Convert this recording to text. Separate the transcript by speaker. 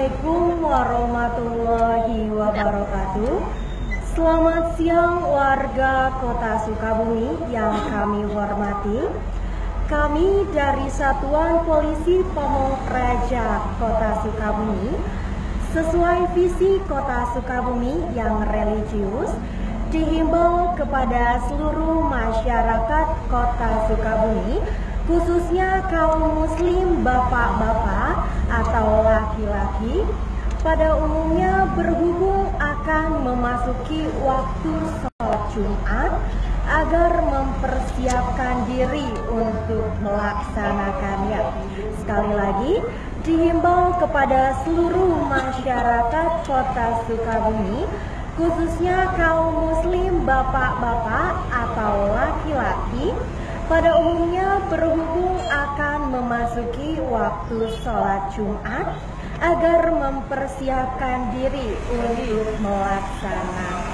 Speaker 1: Assalamualaikum warahmatullahi wabarakatuh. Selamat siang warga Kota Sukabumi yang kami hormati. Kami dari Satuan Polisi Pamong Praja Kota Sukabumi, sesuai visi Kota Sukabumi yang religius, dihimbau kepada seluruh masyarakat Kota Sukabumi, khususnya kaum muslim bapak-bapak atau laki-laki, pada umumnya berhubung akan memasuki waktu sholat Jumat, agar mempersiapkan diri untuk melaksanakannya. Sekali lagi, dihimbau kepada seluruh masyarakat Kota Sukabumi, khususnya kaum muslim bapak-bapak atau laki-laki, pada umumnya berhubung akan memasuki waktu sholat Jumat, agar mempersiapkan diri untuk melaksanakan.